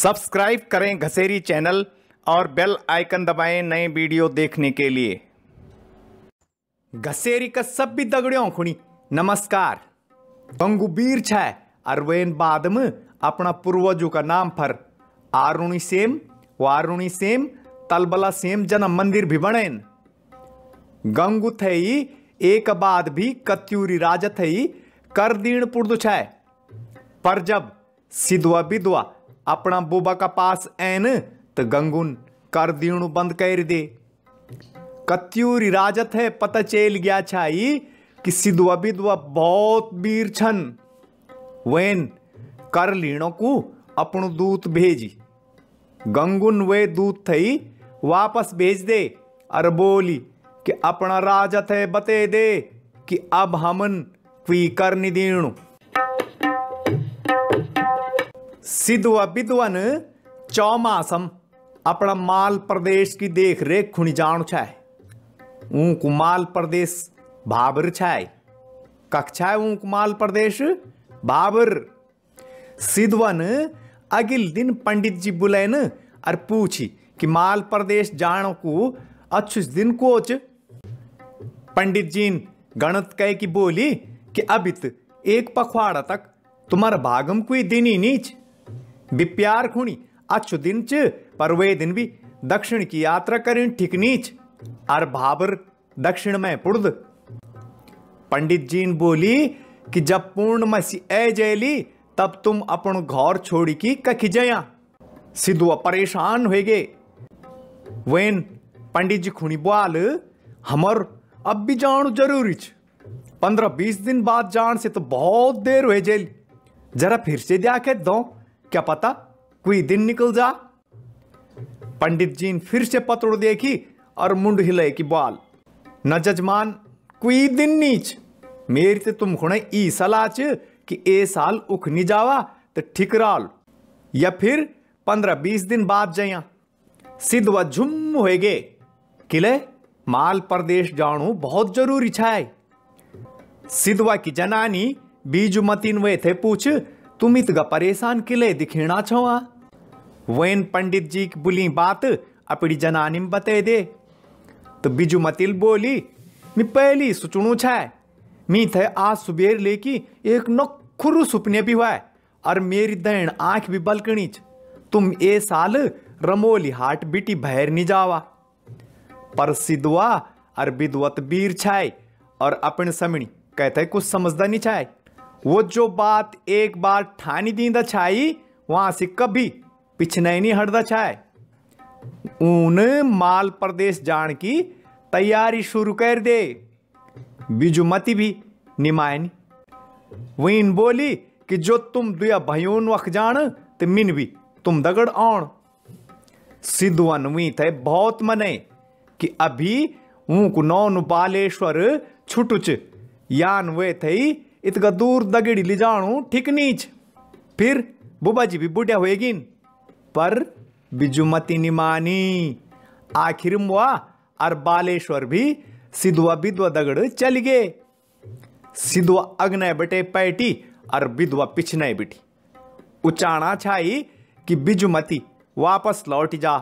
Subscribe करें Ghaseri channel और bell icon दबाएं नए वीडियो देखने के लिए। घसेरी का सभी दगड़ियों खुणी नमस्कार। गंगू बीर छाय अरवेन बाद में अपना पूर्वजों का नाम पर आरुणी सेम वारुणी सेम तलबला सेम जन्म मंदिर भी बनेन। गंगू थई एक बाद भी कत्यूरी राजा थई कर दीण पुर्दु छाय, पर जब सिद्धवा विधवा अपना बुबा का पास ऐन तो गंगुन कर दीणु बंद कर दे। कत्यूरी राजत है पता चल गया छाई कि सिद्धवा विधवा बहुत वीर छन। वेन कर लीणों को अपनु दूत भेजी। गंगुन वे दूत थई वापस भेज दे और बोली कि अपना राजत है बते दे कि अब हमन कोई कर नहीं दीणु। सिद्धवा विधवा ने चौमासम अपना माल प्रदेश की देख रेख खुणी जान छाय। ऊंक माल प्रदेश भाबर छाय। कक्षा ऊंक माल प्रदेश भाबर। सिद्धवा ने अगिल दिन पंडित जी बुलाए न और पूछी कि माल प्रदेश जानो को अच्छुस दिन कोच। पंडित जी गणत कह की बोली कि अबित एक पखवाड़ा तक तुम्हारा भागम कोई दिन ही नीच। बिप्यार खुणी अच्छु दिन च पर वे दिन भी दक्षिण की यात्रा करें ठीक नीच और भाबर दक्षिण में पुर्द। पंडित जी बोली कि जब पूर्णमासी ए जयली तब तुम अपन घर छोड़ी की कखी जया। सिद्धवा परेशान हो गए। वेन पंडित जी खुणी बोल हमर अब भी जान जरूरी छ। 15-20 दिन बाद जान से तो बहुत देर हो जेल। जरा फिर से देखे दो, क्या पता कोई दिन निकल जा। पंडित जी फिर से पतड़ देखी और मुंड हिले की बाल न जजमान कोई दिन नीच। मेरी ते तुम खुणे ई सलाह च कि ए साल उख नहीं जावा तो ठीक राल या फिर 15-20 दिन बाद जया। सिद्धवा झुम हो गए। किले माल प्रदेश जाणु बहुत जरूरी छाय। सिद्धवा की जनानी बीजुमतीन वे थे पूछ तुम इतगा परेशान किले दिखेना छवा। वैन पंडित जी की बुली बात अपनी जनानी में बते दे तो बिजुमतिल बोली मैं पहली सुचुणु छाय। मी थे आज सुबेर लेकी एक नखुरु सुपने भी हुआ और मेरी दैन आंख भी बलकनी। तुम ए साल रमोली हाट बिटी भैर नहीं जावा। पर सिद्धवा और विधवत बीर छाय और अपने समणी कहते कुछ समझदा नहीं छाय। वो जो बात एक बार ठानी दींदा छाई वहां से कभी पिछने नहीं हटदा छाय। ऊन माल प्रदेश जान की तैयारी शुरू कर दे। बिजुमती भी निमायनी। वीन बोली कि जो तुम दुया भयोन वख जान तो मिन भी तुम दगड़ आन। सिद्धवन वी थे बहुत मने कि अभी ऊक नौन बालेश्वर छुटुच यान वे थे इतगा दूर दगड़ी ले जाणु ठीक नीच। फिर बुबा जी भी बुढ़िया होएगिन। पर बिजुमती निमानी। आखिर मुआ और बालेश्वर भी सिद्धवा विधवा दगड़ चल गए। सिद्धवा अग्नय बटे पैटी और विधवा पिछने बिठी। उचाणा छाई कि बिजुमती वापस लौट जा।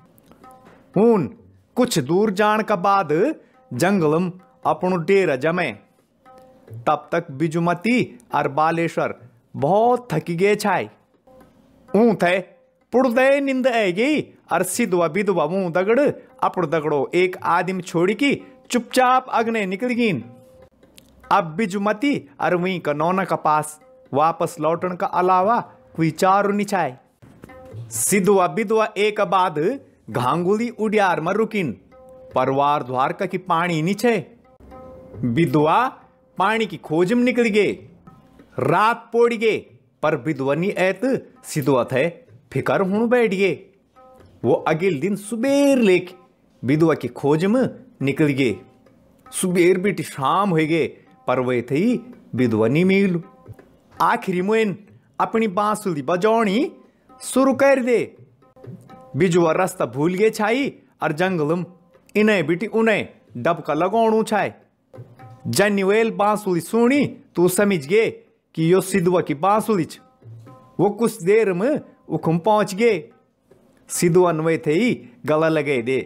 हून कुछ दूर जान का बाद जंगलम अपनो डेरा जमे। तब तक बिजुमती और बालेश्वर बहुत थकी गए छाई। ऊं थे पुड़दे निंद आ गई और सिद्धवा विधवा मुंह दगड़ अपड़ दगड़ो एक आदमी छोड़ी की चुपचाप अग्ने निकल गईन। अब बिजुमती और वहीं का नौना का पास वापस लौटन का अलावा कोई चारू नहीं छाय। सिद्धवा विधवा एक बाद घांगुली उड़ियार में रुकिन। परवार द्वारका की पानी नीचे। विधवा पानी की खोज में निकल गए। रात पोड़ गए पर विधवा नहीं ऐत सिद्धवा थे फिकर हुण बैठ गए। वो अगले दिन सुबेर लेके विधवा की खोज में निकल गए। सुबेर बेटी शाम हो गए पर वे थे विधवा नहीं मिलू। आखिरी मोइन अपनी बांसुरी बजौनी शुरू कर दे। बिजुआ रास्ता भूल गए छाई और जंगलम इन्हें बिटी उन्हें डबका लगौणु छाय। जन्युएल बांसुरी सुनी तो समझ गए कि यो सिद्धवा की बांसुरी छ। वो कुछ देर में उखम पहुंच गए। सिद्धवन वे थे ही गला लगे दे।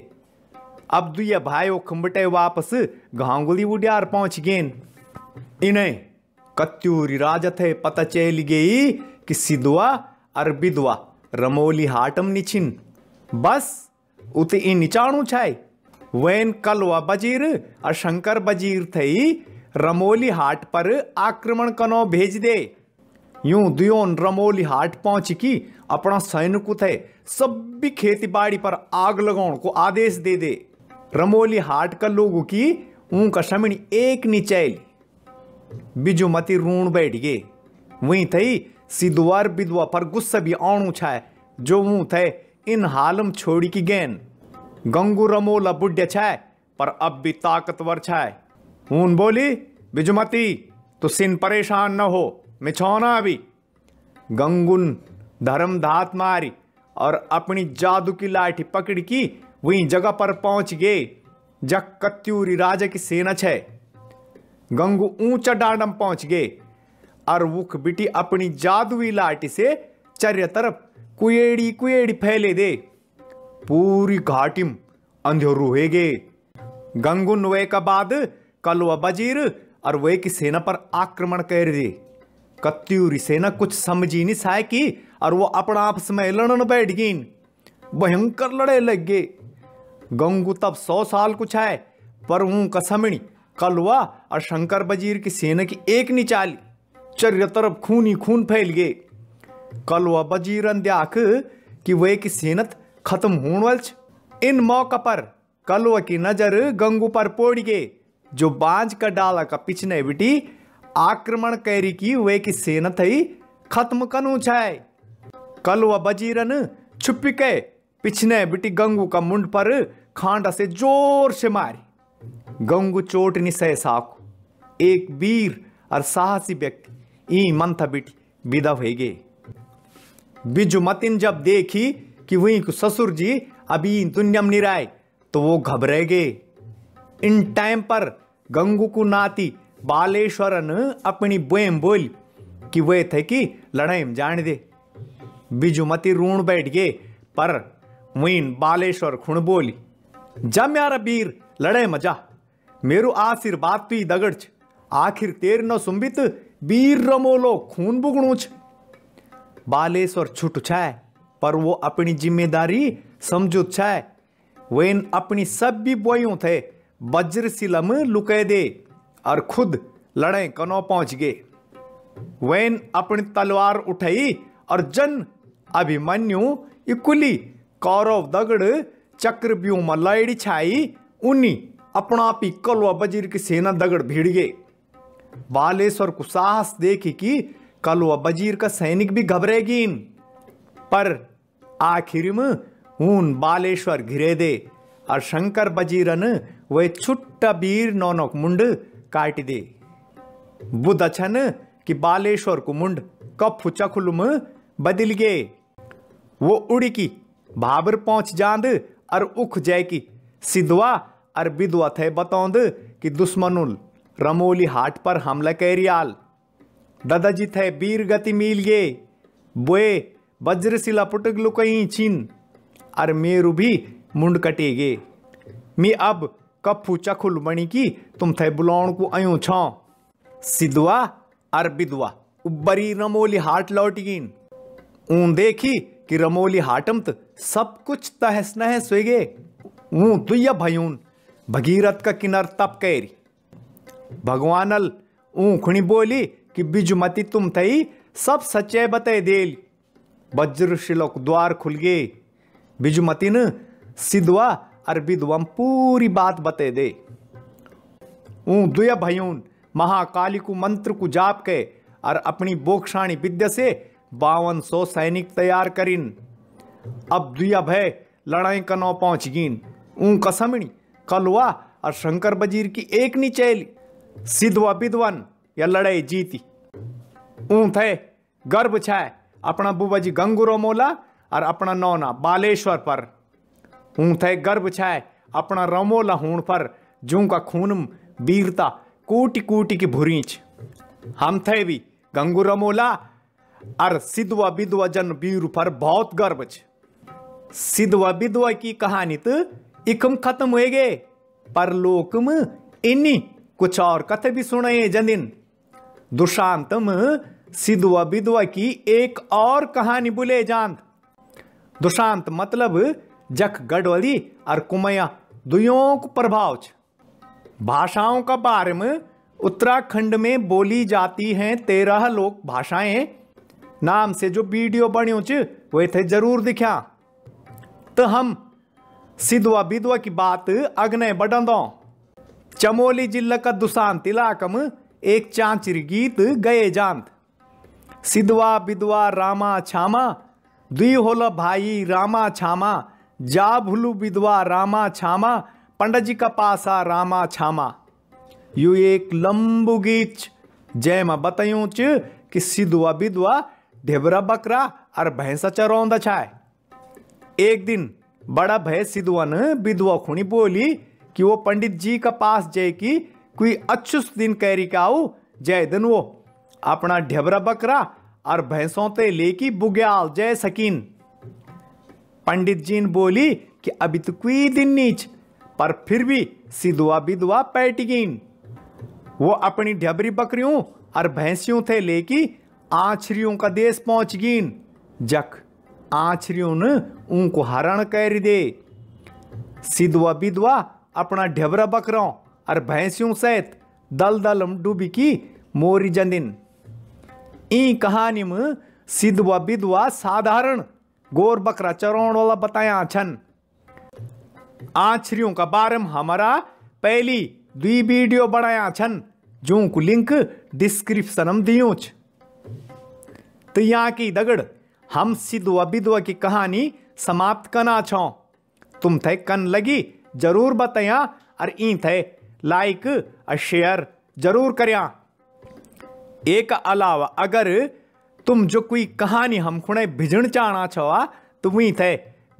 अब दुया भाई उखम बटे वापस घांगुली उड्यार पहुंच गए। इन्हें कत्यूरी राजा थे पता चल गई कि सिद्धवा और बिधवा रमोली हाटम निछिन। बस उते इन निचाणु छाए। वैन कलवा बजीर और शंकर बजीर थे रमोली हाट पर आक्रमण कनो भेज दे। यूं दुयोन रमोली हाट पहुंच की अपना सैनिक थे सभी खेती बाड़ी पर आग लगाने को आदेश दे दे। रमोली हाट का लोगों की उनका शमणी एक नीचैल। बिजुमती रून बैठ गए। वहीं थे सिद्धवार बिधवा पर गुस्सा भी आणु छाए जो वो थे इन हालम छोड़ी की गेन। गंगू रमोला बुढ़िया छाए पर अब भी ताकतवर छाए। ऊन बोली बिजुमती तो सिन परेशान न हो, मैं छोना अभी। गंगुन धर्म धात मारी और अपनी जादू की लाठी पकड़ की वहीं जगह पर पहुंच गए जब कत्यूरी राजा की सेना छे। गंगू ऊंचा डांडम पहुंच गए और वुख बिटी अपनी जादुई लाठी से चारों तरफ कुएड़ी कुएड़ी फैले दे। पूरी घाटी में अंधेरू है गए। गंगुन वे का बाद कलवा बजीर और वे की सेना पर आक्रमण कर दे। कत्यूरी सेना कुछ समझी नहीं साय की और वो अपना आपस में लड़न बैठ गई। भयंकर लड़े लग गए। गंगू तब 100 साल कुछ है पर हूं कसमणी कलवा और शंकर बजीर की सेना की एक नहीं चाली। चारों तरफ खून ही खून फैल गए। कलवा बजीरन देख कि वे की सेनत खत्म होने वाल। इन मौका पर कलवा की नजर गंगू पर पड़ गए जो बांझ का डाला का पिछने बिटी आक्रमण कैरी की वे की सेना थी खत्म कनु छाए। कलवा बजीरन छुपी के पिछने बिटी गंगू का मुंड पर खांडा से जोर से मारी। गंगू चोट नहीं सह साकू। एक वीर और साहसी व्यक्ति ई मंथा बिटी विदा हो गए। बिजुमतिन जब देखी कि वहीं को ससुर जी अभी दुनिया में नहीं रहे तो वो घबरे गए। इन टाइम पर गंगू को नाती बालेश्वरन अपनी बोम बोली कि वे थे कि लड़ाई में जाने दे। बिजुमती रून बैठ गए पर वहीं बालेश्वर खुण बोली जा म्यारा वीर लड़ाई में जा, मेरो आशीर्वाद तो दगड़ छ, आखिर तेर न सुंबित वीर रमोलो खून बुगणु छ। बालेश्वर छुट छाए पर वो अपनी जिम्मेदारी समझो छाए। वेन अपनी सभी बोयों थे वज्रशिला में लुके दे और खुद लड़ाई कनो पहुंच गए। वेन अपनी तलवार उठाई और जन अभिमन्यु इकुली कौरव दगड़ चक्रव्यूह में लड़ी छाई उन्हीं अपना आप ही कलवा बजीर की सेना दगड़ भीड़ गए। बालेश्वर को साहस देखी कि कलवा बजीर का सैनिक भी घबरेगी पर आखिर में ऊन बालेश्वर घिरे दे और शंकर बजीरन वे छुट्टा वीर नौनक मुंड काट दे। बुध छन कि बालेश्वर को मुंड कफु चखुल में बदल गए। वो उड़ी की भाबर पहुंच जांद और उख जाए की सिद्धवा और बिधवा थे बतौंद कि दुश्मनुल रमोली हाट पर हमला कैरियाल। दादाजी थे वीर गति मिल गए। बोए वज्रशिला पुटक लुकई छीन और मेरू भी मुंड कटे गे। मी अब कफू चखुल बनी की तुम थे बुलाउण को अयूं छो। सिद्धवा और बिधवा उबरी रमोली हाट लौट गईन। ऊन देखी कि रमोली हाटम त सब कुछ तहस नहस हो गए। ऊं दुया भयून भगीरथ का किनार तप कैरी। भगवानल ऊं खुणी बोली कि बिजुमती तुम थई सब सच्चे बते देल। वज्रशिला द्वार खुल गए। बिजुमती ने सिद्धवा और बिधवा पूरी बात बते दे। ऊं दुया भयून महाकाली को मंत्र को जाप के और अपनी बोक्षाणी विद्या से 5200 सैनिक तैयार करिन। अब दुया भय लड़ाई कनो पहुंच गिन। ऊं कसमणी कलवा और शंकर बजीर की एक नी चैली। सिद्धवा बिधवन या लड़ाई जीती। ऊं थे गर्भ छाए अपना बुबाजी गंगू रमोला और अपना नौना बालेश्वर पर। ऊं थे गर्भ छाए अपना रमोला हूण पर जू का खून वीरता कोटि कोटि की भुरीच। हम थे भी गंगू रमोला और सिद्धवा विधवा जन वीर पर बहुत गर्व छ। सिद्धवा विधवा की कहानी तो इकम खत्म हो गए, पर लोकम इन्नी कुछ और कथे भी सुने जंदिन। दुशांतम सिद्धवा विधवा की एक और कहानी बुले जान। दुशांत मतलब जख गढ़वाली और कुमैया दुयों को प्रभाव छ। भाषाओं का बारे में उत्तराखंड में बोली जाती हैं 13 लोक भाषाएं नाम से जो वीडियो बनियो च वे थे जरूर दिखा। तो हम सिद्धवा विधवा की बात अग्ने बढ़ो। चमोली जिला का दुशांत इलाका में एक चांचरी गीत गए जान। सिद्धवा विधवा रामा छामा दुई होला भाई रामा छामा, जा भुलू विधवा रामा छामा, पंडित जी का पासा रामा छामा। यू एक लंबू गीत जय में बतायूं च कि सिद्धवा विधवा ढेबरा बकरा और भैंसा चरौंदा छाए। एक दिन बड़ा भय सिद्धवा ने विधवा खुणी बोली कि वो पंडित जी का पास जय की कोई अच्छुस दिन कैरी का आऊ, जय दिन वो अपना ढेबरा बकरा और भैंसों ते लेकी बुग्याल जय सकीन। पंडित जी ने बोली कि अभी तो कोई दिन नीच, पर फिर भी सिद्धवा विधवा पैटिकीन। वो अपनी ढबरी बकरियों और भैंसियों थे लेकी आछरियों का देश पहुंच गीन। जख आछरियों ने उनको हरण कर दे। सिद्धवा विधवा अपना ढबरा बकरों और भैंसियों सहित दल डूबी की मोरी जंदिन। ई कहानी में सिद्धवा विधवा साधारण गोर बकरा चरौण वाला बताया छन। आछरियों का बारे में हमारा पहली 2 वीडियो बनाया छन, जो को लिंक डिस्क्रिप्शन में दियो छ। तो यहाँ की दगड़ हम सिद्धवा विधवा की कहानी समाप्त करना छो। तुम थे कन लगी जरूर बताया और ई थे लाइक और शेयर जरूर करिया। एक अलावा अगर तुम जो कोई कहानी हम खुणे भिजण चाहना छवा तो वही थे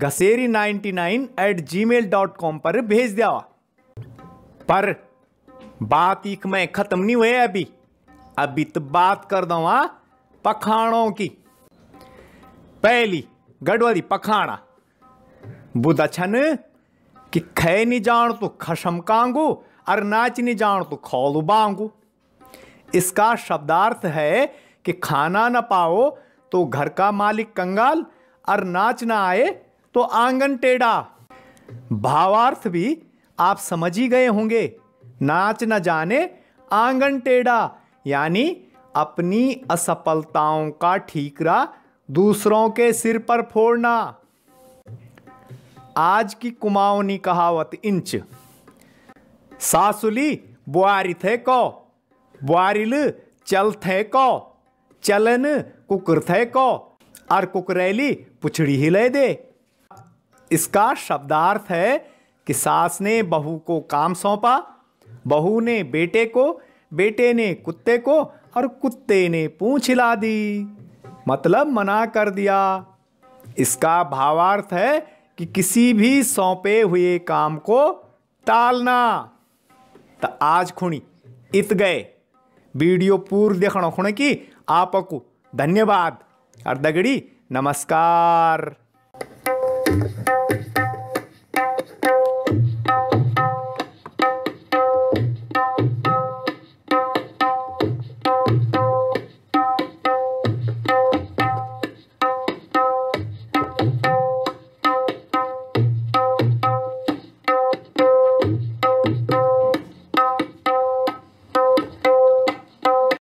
घसेरी99@gmail.com पर भेज दिया। पर बात एक में खत्म नहीं हुए अभी तो बात कर दो पखाणों की। पहली गढ़वाली पखाणा बुदा छन कि खे नहीं जान तो खशम कांगू और नाच नहीं जान तो खौलू बांगू। इसका शब्दार्थ है कि खाना न पाओ तो घर का मालिक कंगाल और नाच ना आए तो आंगन टेढ़ा। भावार्थ भी आप समझ ही गए होंगे। नाच न जाने आंगन टेढ़ा यानी अपनी असफलताओं का ठीकरा दूसरों के सिर पर फोड़ना। आज की कुमाऊनी कहावत इंच। सासुली बुआरी थे को, बुआरिल चल थे को, चलन कुकर थे को, और कुकरैली पुछड़ी हिले दे। इसका शब्दार्थ है कि सास ने बहू को काम सौंपा, बहू ने बेटे को, बेटे ने कुत्ते को और कुत्ते ने पूंछ हिला दी, मतलब मना कर दिया। इसका भावार्थ है कि किसी भी सौंपे हुए काम को टालना। तो आज खुणी इत गए वीडियो पूर्व देखना खुणे की आपको धन्यवाद और दगड़ी नमस्कार।